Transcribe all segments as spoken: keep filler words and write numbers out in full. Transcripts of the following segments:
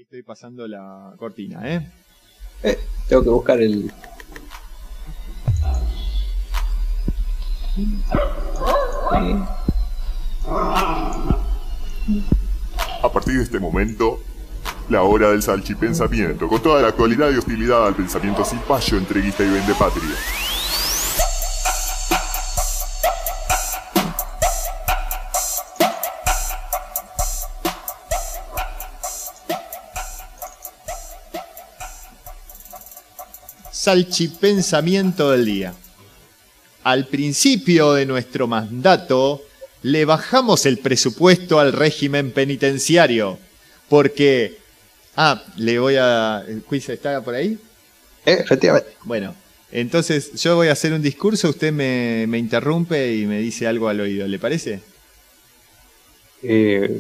Estoy pasando la cortina, ¿eh? Eh, tengo que buscar el... A partir de este momento, la hora del salchipensamiento, con toda la actualidad y hostilidad al pensamiento cipayo, entreguista y vendepatria. Salchipensamiento del día. Al principio de nuestro mandato, le bajamos el presupuesto al régimen penitenciario, porque... Ah, le voy a... ¿El quiz está por ahí? Eh, efectivamente. Bueno, entonces yo voy a hacer un discurso, usted me, me interrumpe y me dice algo al oído, ¿le parece? Eh...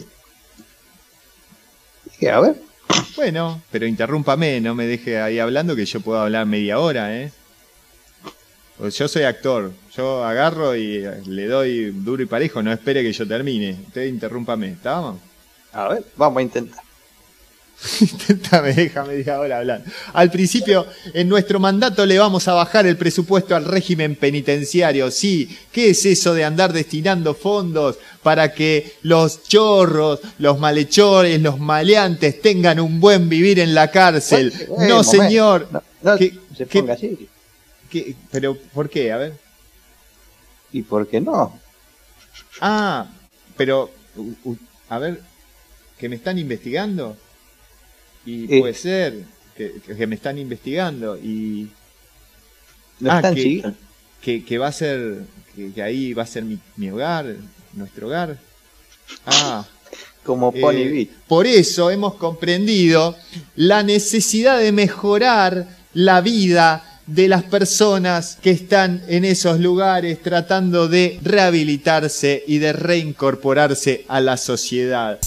¿Qué? A ver. Bueno, pero interrúmpame, no me deje ahí hablando que yo puedo hablar media hora, ¿eh? Yo soy actor, yo agarro y le doy duro y parejo, no espere que yo termine. Usted interrúmpame, ¿estábamos? A ver, vamos a intentar. Inténtame, déjame media hora hablar. Al principio, en nuestro mandato le vamos a bajar el presupuesto al régimen penitenciario. Sí, ¿qué es eso de andar destinando fondos para que los chorros, los malhechores, los maleantes tengan un buen vivir en la cárcel? Bueno, eh, no, momento. señor. No, no ¿Qué, se qué, ponga así. qué, ¿Pero por qué? A ver. ¿Y por qué no? Ah, pero, u, u, a ver, ¿que me están investigando? Y Eh. puede ser que, que me están investigando y... ¿No ah, están que, siguiendo? que, que va a ser, que, que ahí va a ser mi, mi hogar, nuestro hogar. Ah, Como eh, Pony Beat. por eso hemos comprendido la necesidad de mejorar la vida de las personas que están en esos lugares tratando de rehabilitarse y de reincorporarse a la sociedad.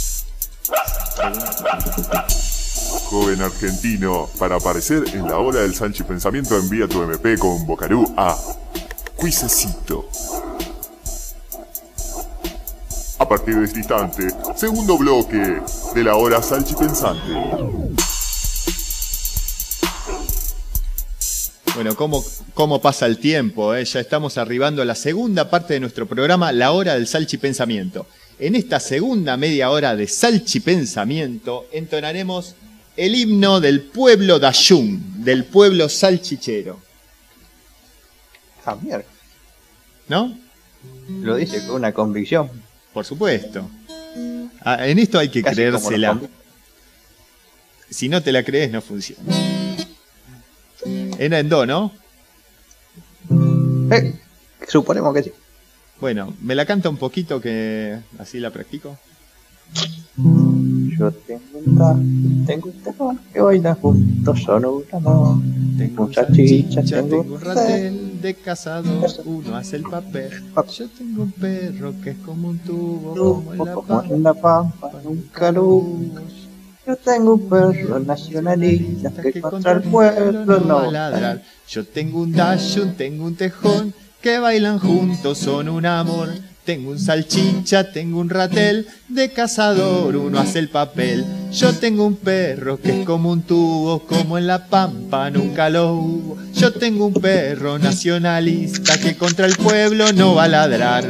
Joven argentino, para aparecer en la hora del salchipensamiento envía tu M P con Bocarú a Cuisecito. A partir de este instante, segundo bloque de la hora salchipensante. Bueno, ¿cómo, cómo pasa el tiempo? ¿eh? Ya estamos arribando a la segunda parte de nuestro programa, la hora del salchipensamiento. En esta segunda media hora de salchipensamiento entonaremos el himno del pueblo Dayún, del pueblo salchichero. Ah, mierda. ¿No? Lo dice con una convicción. Por supuesto. Ah, en esto hay que Casi creérsela. como los convi- Si no te la crees, no funciona. Era en do, ¿no? Eh, suponemos que sí. Bueno, me la canta un poquito que así la practico. Yo tengo un ta, tengo un tejón que baila juntos, son un amor. Tengo un un salchicha, salchicha, tengo tengo un un ratel de cazador, uno hace el papel. Yo tengo un perro que es como un tubo, como en la como en la pampa, nunca luz. Yo tengo un perro nacionalista que contra el pueblo no va a no. ladrar. Yo tengo un dachshund, tengo un tejón que bailan juntos, son un amor. Tengo un salchicha, tengo un ratel de cazador, uno hace el papel. Yo tengo un perro que es como un tubo, como en la pampa nunca lo hubo. Yo tengo un perro nacionalista que contra el pueblo no va a ladrar.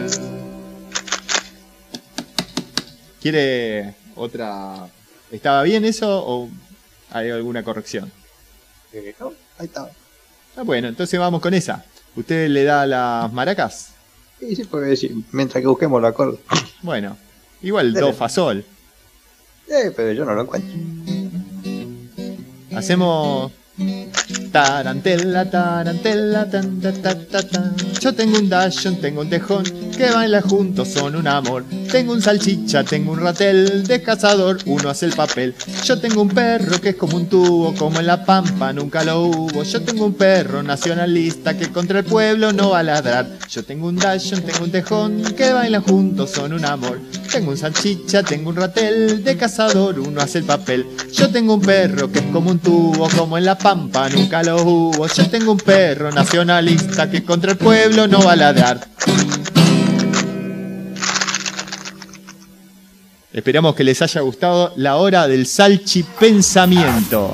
¿Quiere otra? ¿Estaba bien eso o hay alguna corrección? Eh, no, ahí está. Ah, bueno, entonces vamos con esa. ¿Usted le da las maracas? Sí, sí, puede decir, mientras que busquemos el acorde. Bueno, igual do, fa, sol. Eh, pero yo no lo encuentro. Hacemos... Tarantela, tarantela, tan, ta, ta, ta, ta. Yo tengo un dachshund, tengo un tejón que baila juntos, son un amor. Tengo un salchicha, tengo un ratel de cazador, uno hace el papel. Yo tengo un perro que es como un tubo, como en la pampa nunca lo hubo. Yo tengo un perro nacionalista que contra el pueblo no va a ladrar. Yo tengo un dachshund, tengo un tejón que bailan juntos, son un amor. Tengo un salchicha, tengo un ratel de cazador, uno hace el papel. Yo tengo un perro que es como un tubo, como en la pampa nunca lo hubo. Yo tengo un perro nacionalista que contra el pueblo no va a ladrar. Esperamos que les haya gustado la hora del salchipensamiento.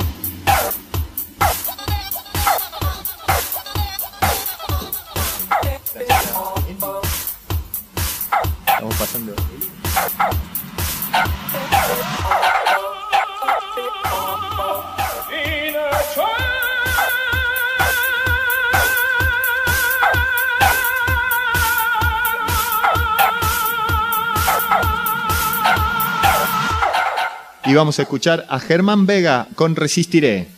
Estamos pasando. Y vamos a escuchar a Germán Vega con Resistiré.